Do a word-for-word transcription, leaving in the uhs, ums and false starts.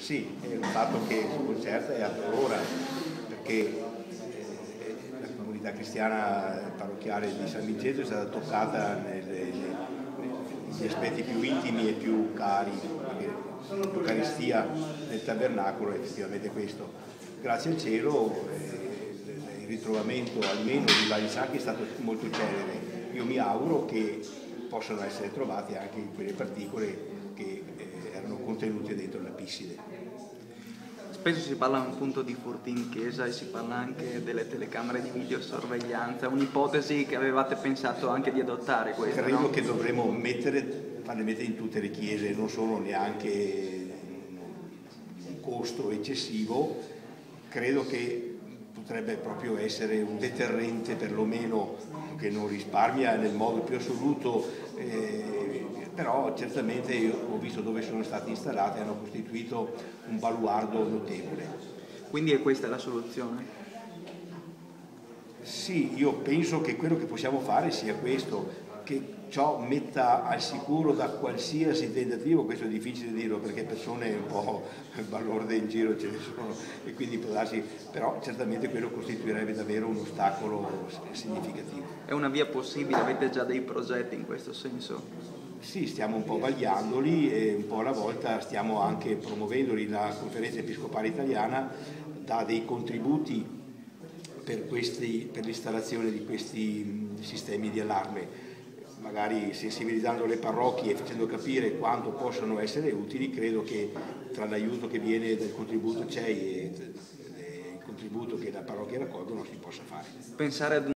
Sì, è un fatto che si concerta e addolora, perché eh, la comunità cristiana parrocchiale di San Vincenzo è stata toccata nelle, negli aspetti più intimi e più cari, perché l'Eucaristia nel tabernacolo è effettivamente questo. Grazie al cielo eh, il ritrovamento almeno di vari sacri è stato molto celere. Io mi auguro che possano essere trovate anche quelle particole che eh, erano contenute dentro la pisside. Spesso si parla appunto di furti in chiesa e si parla anche delle telecamere di videosorveglianza, un'ipotesi che avevate pensato anche di adottare questa, Credo no? che dovremmo mettere, farle mettere in tutte le chiese, non sono neanche un costo eccessivo, credo che potrebbe proprio essere un deterrente, perlomeno che non risparmia nel modo più assoluto, eh, però certamente io ho visto dove sono state installate, hanno costituito un baluardo notevole. Quindi è questa la soluzione? Sì, io penso che quello che possiamo fare sia questo, che ciò metta al sicuro da qualsiasi tentativo. Questo è difficile dirlo perché persone un po' balorde in giro ce ne sono e quindi può darsi, però certamente quello costituirebbe davvero un ostacolo significativo. È una via possibile? Avete già dei progetti in questo senso? Sì, stiamo un po' vagliandoli e un po' alla volta stiamo anche promuovendoli. La Conferenza Episcopale Italiana dà dei contributi per, questi, per l'installazione di questi sistemi di allarme, magari sensibilizzando le parrocchie e facendo capire quanto possono essere utili. Credo che tra l'aiuto che viene dal contributo C E I e il contributo che la parrocchia raccolgono si possa fare. Pensare ad